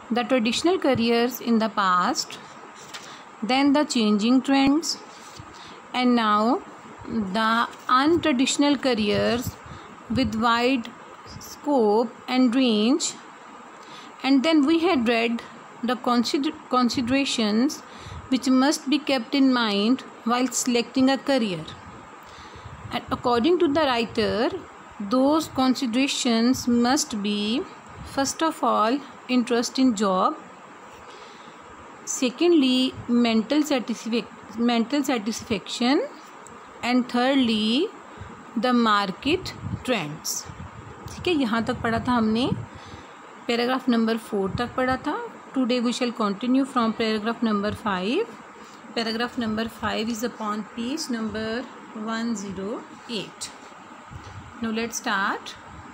the traditional careers in the past, then the changing trends, and now the untraditional careers with wide scope and range. And then we had read the considerations which must be kept in mind while selecting a career. And according to the writer, those considerations must be, first of all, interest in job, secondly, mental satisfaction, and thirdly, the market trends. ठीक है, यहाँ तक पढ़ा था हमने. Paragraph number 4 तक पढ़ा था. Today we shall continue from paragraph number 5. Paragraph number 5 is upon page number 108. Now let's start.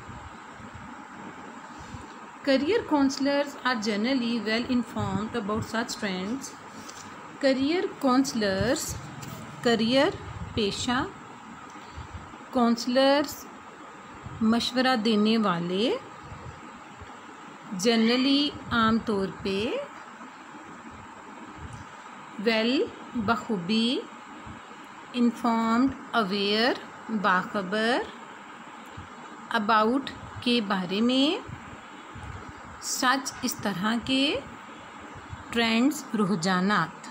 Career counselors are generally well informed about such trends. Career counselors, career पेशा, काउंसलर्स मशवरा देने वाले, generally आमतौर पे, well बखूबी, informed aware बाखबर, about के बारे में, सच इस तरह के, ट्रेंड्स रुझानात.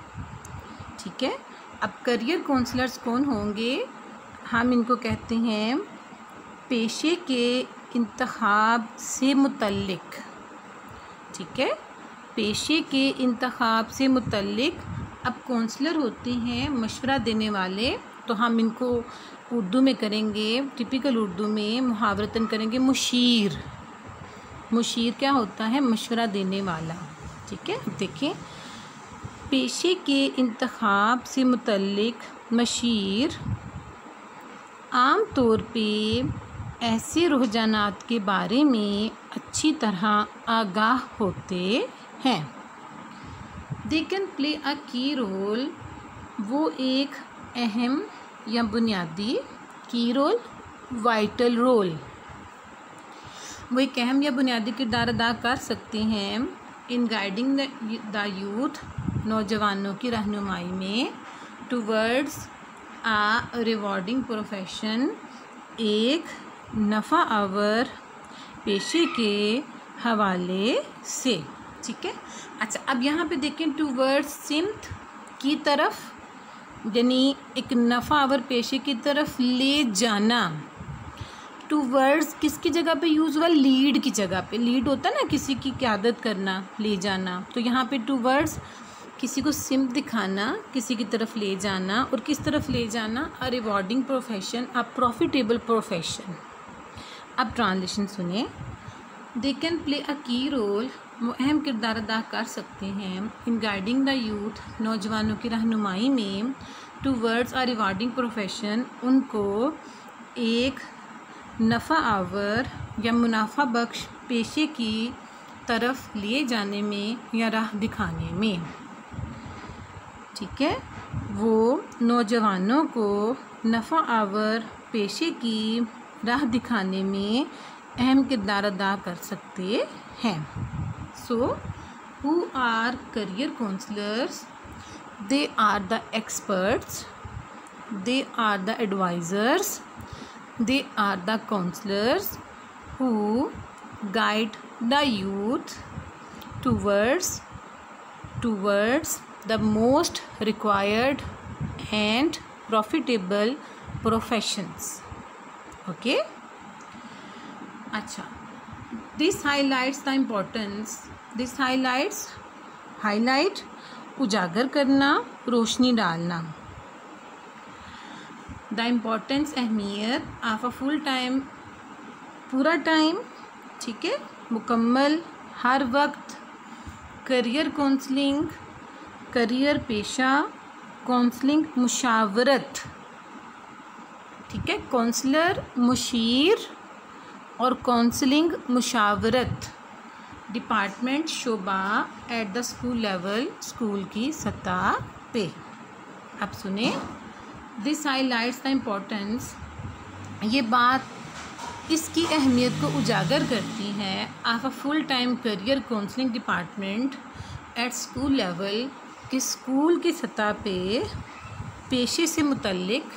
ठीक है. अब करियर काउंसलर्स कौन होंगे? हम इनको कहते हैं पेशे के इंतखाब से मुतल्लिक. ठीक है, पेशे के इंतखाब से मुतल्लिक. अब काउंसलर होते हैं मशवरा देने वाले, तो हम इनको उर्दू में करेंगे, टिपिकल उर्दू में मुहावरतन करेंगे मुशीर. मुशीर क्या होता है? मशवरा देने वाला. ठीक है, देखें, पेशे के इंतखाब से मुतल्लिक मशीर आम तौर पे ऐसे रुझानात के बारे में अच्छी तरह आगाह होते हैं. दे कैन प्ले अ की रोल. वो एक अहम या बुनियादी, की रोल वाइटल रोल, वो एक अहम या बुनियादी किरदार अदा कर सकते हैं इन गाइडिंग द यूथ, नौजवानों की रहनुमाई में, टूवर्ड्स आ रिवॉर्डिंग प्रोफेशन, एक नफ़ा आवर पेशे के हवाले से. ठीक है. अच्छा, अब यहाँ पे देखें, टूवर्ड्स सिमत की तरफ, यानी एक नफ़ा आवर पेशे की तरफ ले जाना. टूवर्ड्स किसकी जगह पे यूज़ हुआ? लीड की जगह पे. लीड होता है ना, किसी की क़यादत करना, ले जाना. तो यहाँ पे टूवर्ड्स किसी को सिम्त दिखाना, किसी की तरफ ले जाना. और किस तरफ ले जाना? A rewarding profession, a profitable profession. अब ट्रांसलेशन सुने. दे कैन प्ले अ की रोल, वो अहम किरदार अदा कर सकते हैं इन गाइडिंग द यूथ, नौजवानों की रहनुमाई में, टूवर्ड्स अ रिवॉर्डिंग प्रोफेशन, उनको एक नफ़ा आवर या मुनाफा बख्श पेशे की तरफ लिए जाने में या राह दिखाने में. ठीक है, वो नौजवानों को नफ़ा आवर पेशे की राह दिखाने में अहम किरदार अदा कर सकते हैं. So who are career counsellors? They are the experts, they are the advisers, they are the counselors who guide the youth towards the most required and profitable professions. Okay. अच्छा, this highlights the importance, this highlight उजागर करना, रोशनी डालना. The importance, अहमियत, of a full time, पूरा time. ठीक है, मुकम्मल, हर वक्त. करियर काउंसलिंग, करियर पेशा, काउंसलिंग मुशावरत. ठीक है, काउंसलर मुशीर और काउंसलिंग मुशावरत. डिपार्टमेंट, शोबा, at the school level, school की सतह पे. अब सुने. दिस हाईलाइट्स द इम्पोर्टेंस, ये बात इसकी अहमियत को उजागर करती हैं of a full time career counselling department at school level कि स्कूल की सतह पे पेशे से मुतल्लिक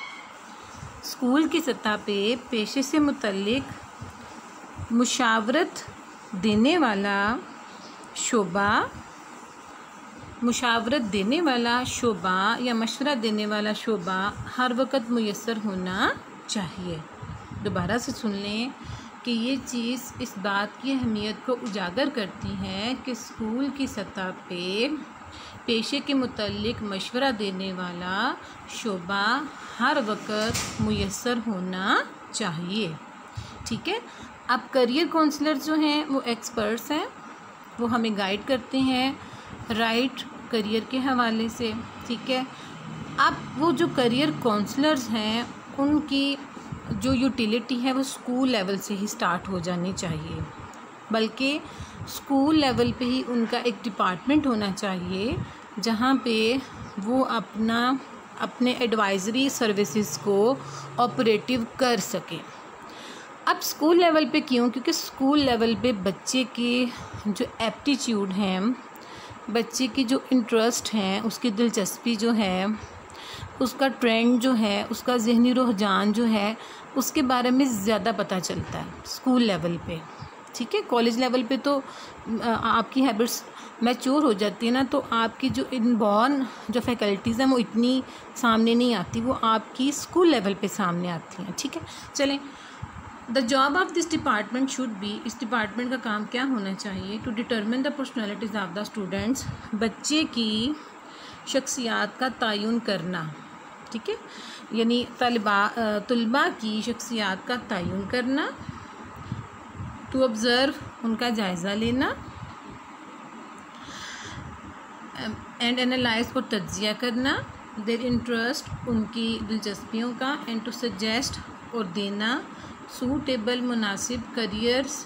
मुशावरत देने वाला शोबा या मशवरा देने वाला शोबा हर वक्त मुयस्सर होना चाहिए। दोबारा से सुन लें कि ये चीज़ इस बात की अहमियत को उजागर करती है कि स्कूल की सतह पे पेशे के मुतल्लिक मशवरा देने वाला शोबा हर वक्त मुयस्सर होना चाहिए। ठीक है। अब करियर काउंसलर जो हैं वो एक्सपर्ट्स हैं, वो हमें गाइड करते हैं राइट करियर के हवाले से। ठीक है। अब वो जो करियर काउंसलर्स हैं उनकी जो यूटिलिटी है वो स्कूल लेवल से ही स्टार्ट हो जानी चाहिए, बल्कि स्कूल लेवल पे ही उनका एक डिपार्टमेंट होना चाहिए जहाँ पे वो अपने एडवाइज़री सर्विसेज को ऑपरेटिव कर सकें। अब स्कूल लेवल पे क्यों? क्योंकि स्कूल लेवल पे बच्चे की जो एप्टीट्यूड हैं, बच्चे की जो इंटरेस्ट हैं, उसकी दिलचस्पी जो है, उसका ट्रेंड जो है, उसका ज़हनी रुझान जो है, उसके बारे में ज़्यादा पता चलता है स्कूल लेवल पे। ठीक है। कॉलेज लेवल पे तो आपकी हैबिट्स मैच्योर हो जाती है ना, तो आपकी जो इनबॉर्न जो फैकल्टीज़ हैं वो इतनी सामने नहीं आती, वो आपकी स्कूल लेवल पे सामने आती हैं। ठीक है। चलें, the job of this department should be, इस डिपार्टमेंट का काम क्या होना चाहिए? To determine the personalities of the students, बच्चे की शख्सियात का तयन करना। ठीक है। यानी तलबा की शख्सियात का तयन करना। टू ऑब्ज़र्व, उनका जायज़ा लेना। एंड एनालाइज, और तज्जिया करना। देयर इंटरेस्ट, उनकी दिलचस्पियों का। एंड टू सजेस्ट, और देना। सूटेबल, मुनासिब करियर्स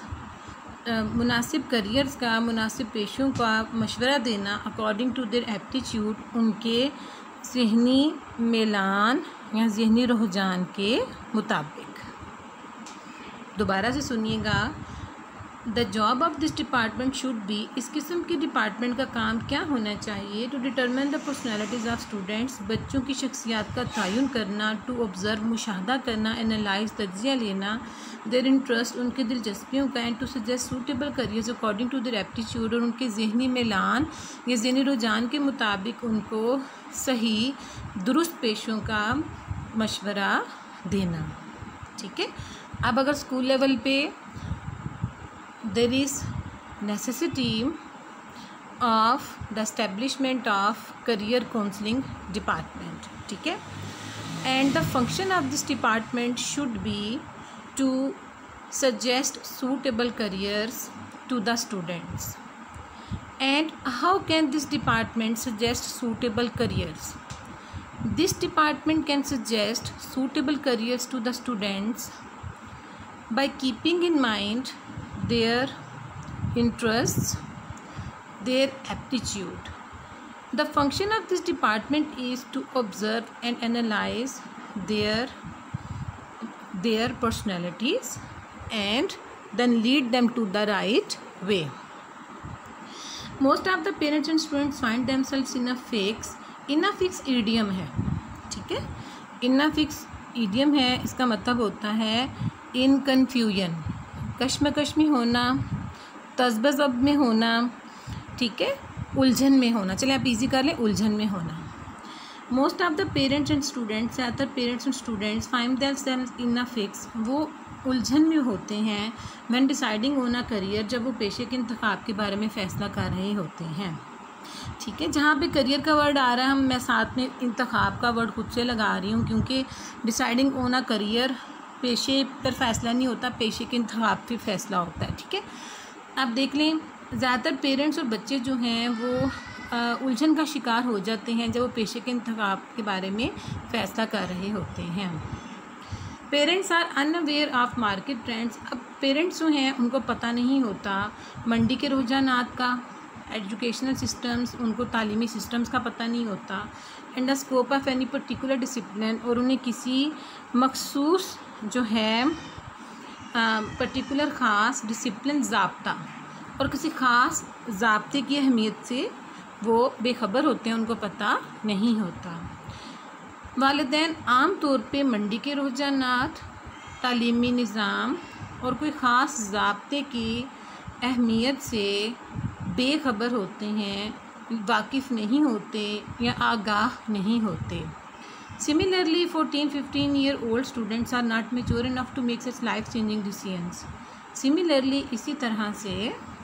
का, मुनासिब पेशों का मशवरा देना अकॉर्डिंग टू देयर एप्टीट्यूड, उनके ज़हनी मेलान या ज़हनी रुझान के मुताबिक। दोबारा से सुनिएगा, the job of this department should be, इस किस्म के डिपार्टमेंट का काम क्या होना चाहिए? To determine the personalities of students, बच्चों की शख्सियात का तयन करना। टू ऑब्ज़र्व, मुशाहदा करना। एनालाइज, तज्जिया लेना। देयर इंटरेस्ट, उनकी दिलचस्पियों का। And to suggest suitable careers according to their aptitude, और उनके ज़हनी मेलान या ज़हनी रुझान के मुताबिक उनको सही दुरुस्त पेशों का मशवरा देना। ठीक है। अब अगर स्कूल लेवल पे there is necessity of the establishment of career counseling department. ठीक है। and the function of this department should be to suggest suitable careers to the students. And how can this department suggest suitable careers? This department can suggest suitable careers to the students by keeping in mind their interests, their aptitude. The function of this department is to observe and analyze their personalities and then lead them to the right way. Most of the parents and students find themselves in a fix idiom है। ठीक है। in a fix idiom है, इसका मतलब होता है in confusion, कश्मकश में होना, तज़बज़ब में होना। ठीक है। उलझन में होना। चलिए आप इजी कर लें, उलझन में होना। Most of the parents and students, ज़्यादातर parents and students find themselves in a fix, वो उलझन में होते हैं when deciding on a career, जब वो पेशे के इंतखाब के बारे में फ़ैसला कर रहे होते हैं। ठीक है। जहाँ पे करियर का वर्ड आ रहा है, मैं साथ में इंतखाब का वर्ड खुद से लगा रही हूँ, क्योंकि डिसाइडिंग ऑन अ करियर पेशे पर फ़ैसला नहीं होता, पेशे के इंतखाब पे फ़ैसला होता है। ठीक है। अब देख लें, ज़्यादातर पेरेंट्स और बच्चे जो हैं वो उलझन का शिकार हो जाते हैं जब वो पेशे के इंतखाब के बारे में फ़ैसला कर रहे होते हैं। Parents are unaware of market trends, अब पेरेंट्स जो हैं उनको पता नहीं होता मंडी के रुझानात का, एजुकेशनल सिस्टम्स, उनको तालीमी सिस्टम्स का पता नहीं होता। And the scope of any particular discipline, और उन्हें किसी मखसूस जो है पर्टिकुलर ख़ास डिसिप्लिन ज़ाब्ता और किसी ख़ास ज़ाब्ते की अहमियत से वो बेखबर होते हैं, उनको पता नहीं होता। वालिदैन आम तौर पे मंडी के रुझानात, तालीमी निज़ाम और कोई ख़ास ज़ाब्ते की अहमियत से बेखबर होते हैं, वाकिफ़ नहीं होते या आगाह नहीं होते। Similarly, 14-15 year old students are not mature enough to make such life changing decisions. Similarly, इसी तरह से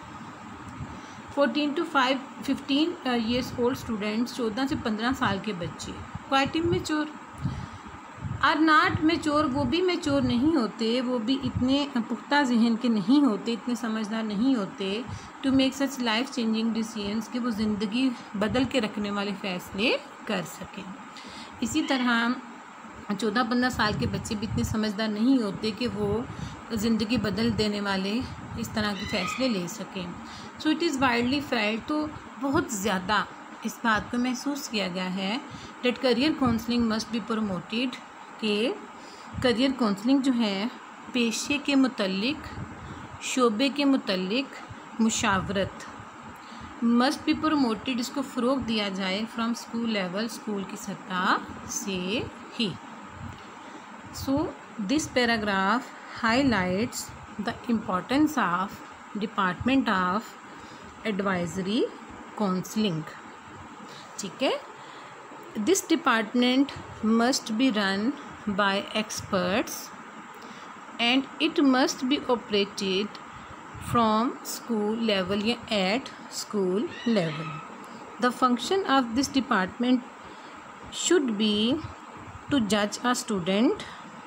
14 to 15 years old students, 14 से 15 साल के बच्चे quite immature are not mature, वो भी मेच्योर नहीं होते, वो भी इतने पुख्ता जहन के नहीं होते, इतने समझदार नहीं होते to make such life changing decisions कि वो ज़िंदगी बदल के रखने वाले फ़ैसले कर सकें। इसी तरह 14-15 साल के बच्चे भी इतने समझदार नहीं होते कि वो ज़िंदगी बदल देने वाले इस तरह के फ़ैसले ले सकें। So it is widely felt, तो बहुत ज़्यादा इस बात को महसूस किया गया है that career counselling must be promoted, कि करियर काउंसलिंग जो है पेशे के मुतल्लिक, शोबे के मुतल्लिक मुशावरत मस्ट बी प्रमोटेड, इसको फ़रोग़ दिया जाए फ्रॉम स्कूल लेवल, स्कूल की सतह से ही। So this paragraph highlights the importance of department of advisory counselling. ठीक है, this department must be run by experts and it must be operated from school level या at school level. The function of this department should be to judge a student,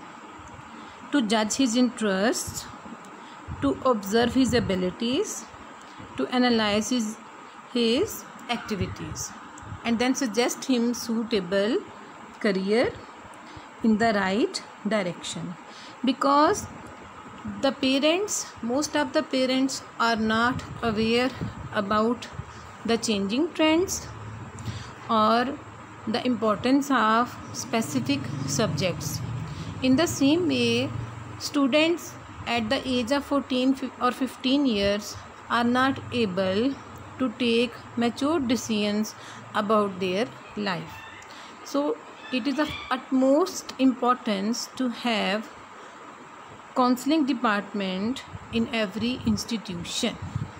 to judge his interests, to observe his abilities, to analyze his activities and then suggest him suitable career in the right direction. Because the parents, most of the parents are not aware about the changing trends or the importance of specific subjects. In the same way, students at the age of 14 or 15 years are not able to take mature decisions about their life. So it is of utmost importance to have counseling department in every institution.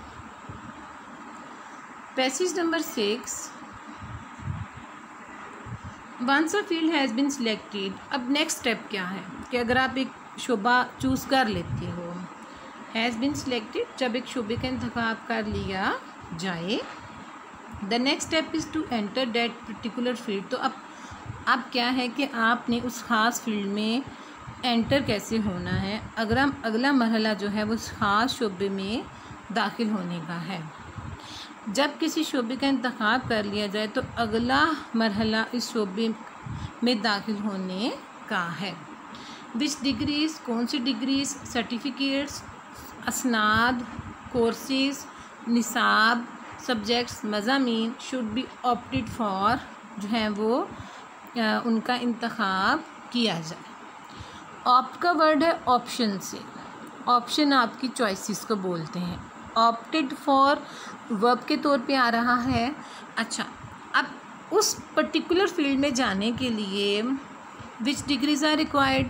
Passage number 6. Once a field has been selected, अब next step क्या है कि अगर आप एक शोबा choose कर लेते हो, has been selected, जब एक शोबे का इंतखाब कर लिया जाए, the next step is to enter that particular field. तो अब क्या है कि आपने उस ख़ास फील्ड में एंटर कैसे होना है, अगला मरहला जो है वो उस ख़ास शोबे में दाखिल होने का है। जब किसी शोबे का इंतखाब कर लिया जाए तो अगला मरहला इस शोबे में दाखिल होने का है। विच डिग्रीज़, कौन सी डिग्रीज़, सर्टिफिकेट्स, असनाद, कोर्सेज, निसाब, सब्जेक्ट्स, मज़ामीन शुड बी ऑप्टेड फॉर, जो हैं वो उनका इंतखाब किया जाए। ऑप्ट का वर्ड है ऑप्शन से, ऑप्शन आपकी चॉइसेस को बोलते हैं। ऑप्टेड फॉर वर्ब के तौर पे आ रहा है। अच्छा, अब उस पर्टिकुलर फील्ड में जाने के लिए which degrees are required,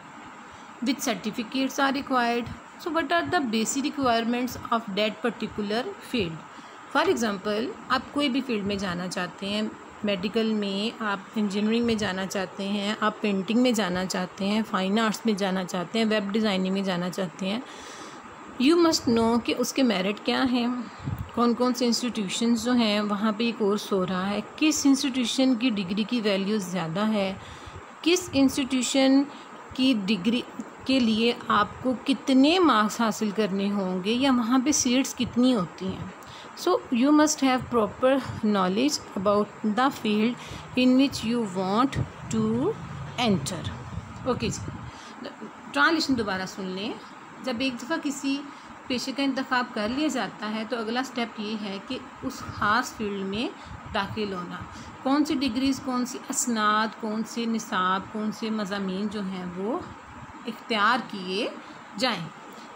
which certificates are required, so what are the basic requirements of that particular field. For example, आप कोई भी फील्ड में जाना चाहते हैं, मेडिकल में, आप इंजीनियरिंग में जाना चाहते हैं, आप पेंटिंग में जाना चाहते हैं, फाइन आर्ट्स में जाना चाहते हैं, वेब डिज़ाइनिंग में जाना चाहते हैं, यू मस्ट नो कि उसके मेरिट क्या हैं, कौन कौन से इंस्टीट्यूशंस जो हैं वहाँ पे ये कोर्स हो रहा है, किस इंस्टीट्यूशन की डिग्री की वैल्यू ज़्यादा है, किस इंस्टीट्यूशन की डिग्री के लिए आपको कितने मार्क्स हासिल करने होंगे या वहाँ पे सीट्स कितनी होती हैं। So you must have proper knowledge about the field in which you want to enter. Okay जी, ट्रांसलेशन दोबारा सुन लें। जब एक दफ़ा किसी पेशे का इंतखाब कर लिया जाता है तो अगला स्टेप ये है कि उस ख़ास फील्ड में दाखिल होना। कौन सी डिग्रीज़, कौन सी असनाद, कौन से निसाब, कौन से मज़ामीन जो हैं वो इख्तियार किए जाएं।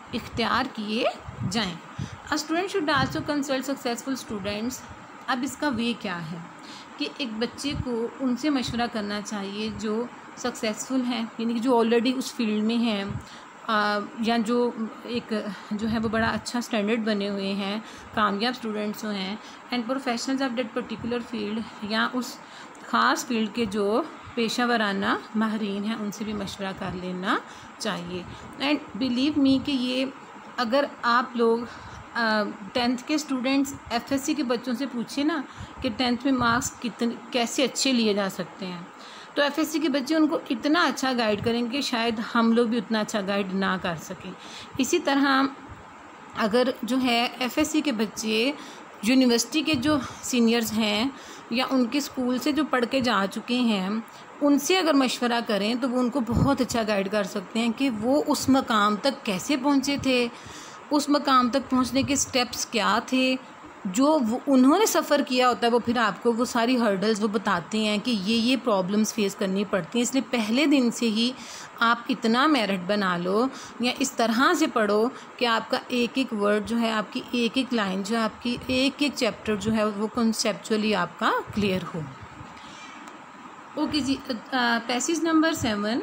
इख्तियार किए जाएं। A student should also consult successful students. अब इसका वे क्या है कि एक बच्चे को उनसे मशवरा करना चाहिए जो सक्सेसफुल हैं, यानी कि जो ऑलरेडी उस फील्ड में हैं, या जो है वो बड़ा अच्छा स्टैंडर्ड बने हुए हैं, कामयाब स्टूडेंट्स जो हैं, and professionals of that particular field, या उस ख़ास फील्ड के जो पेशा वराना माहरीन हैं उनसे भी मशवरा कर लेना चाहिए। एंड बिलीव मी कि ये अगर आप लोग 10th के स्टूडेंट्स FSC के बच्चों से पूछिए ना कि 10th में मार्क्स कैसे अच्छे लिए जा सकते हैं, तो FSC के बच्चे उनको इतना अच्छा गाइड करेंगे कि शायद हम लोग भी उतना अच्छा गाइड ना कर सकें। इसी तरह अगर जो है FSC के बच्चे यूनिवर्सिटी के जो सीनियर्स हैं या उनके स्कूल से जो पढ़ के जा चुके हैं उनसे अगर मशवरा करें तो वो उनको बहुत अच्छा गाइड कर सकते हैं कि वो उस मकाम तक कैसे पहुँचे थे, उस मकाम तक पहुँचने के स्टेप्स क्या थे, जो वो उन्होंने सफ़र किया होता है वो फिर आपको वो सारी हर्डल्स वो बताते हैं कि ये प्रॉब्लम्स फेस करनी पड़ती हैं। इसलिए पहले दिन से ही आप इतना मेरिट बना लो या इस तरह से पढ़ो कि आपका एक एक वर्ड जो है, आपकी एक एक लाइन जो है, आपकी एक एक चैप्टर जो है वो कॉन्सेप्चुअली आपका क्लियर हो। ओके जी, passage number 7।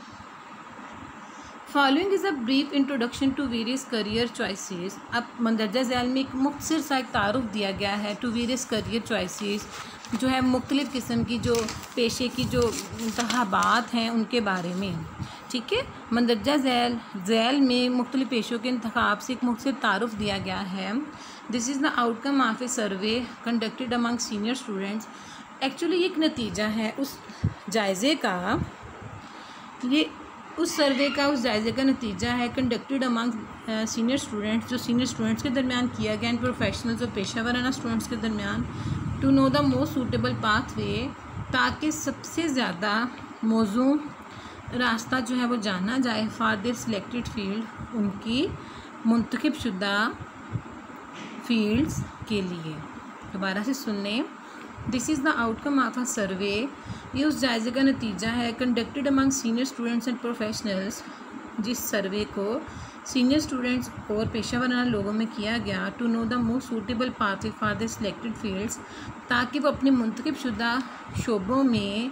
Following is a brief introduction to various career choices. अब मंदरजा झैल में एक मुख्तसर सा एक तारुफ दिया गया है टू वेरियस करियर चॉइसेस, जो है मुख्तलिफ़ किस्म की जो पेशे की जो इंतखाबात हैं उनके बारे में। ठीक है, मंदरजा झैल में मुख्तलिफ़ पेशों के इंतखाब से एक मुख्तसर तारुफ दिया गया है। This is the outcome of a survey conducted among senior students. Actually ये एक नतीजा है उस जायज़े का, ये उस सर्वे का, उस जायज़े का नतीजा है कंडक्टेड अमंग सीनियर स्टूडेंट्स, जो सीनियर स्टूडेंट्स के दरमियान किया गया, एंड प्रोफेशनल्स और पेशा वराना स्टूडेंट्स के दरमियान, to know the most suitable pathway, ताकि सबसे ज़्यादा मौजू रास्ता जो है वो जाना जाए फॉर देयर सिलेक्टेड फील्ड, उनकी मुंतखब शुदा फील्ड्स के लिए। दोबारा से सुन लें, this is the outcome of a survey, ये उस जायज़े का नतीजा है conducted among senior students and professionals, जिस सर्वे को सीनियर स्टूडेंट्स और पेशा वराना लोगों में किया गया, to know the most suitable pathway for the selected fields, ताकि वो अपने मुंतखब शुदा शोबों में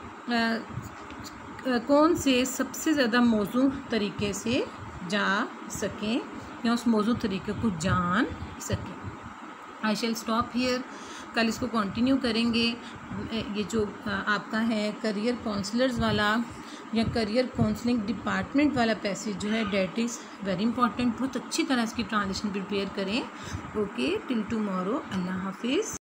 कौन से सबसे ज़्यादा मौजू तरीके से जा सकें या उस मौजू तरीके को जान सकें। आई शैल स्टॉप हियर, कल इसको कंटिन्यू करेंगे। ये जो आपका है करियर काउंसलर्स वाला या करियर काउंसलिंग डिपार्टमेंट वाला पैसेज जो है डेट इज़ वेरी इंपॉर्टेंट, बहुत अच्छी तरह इसकी ट्रांजिशन प्रिपेयर करें। ओके, टिल टुमारो, अल्लाह हाफिज़।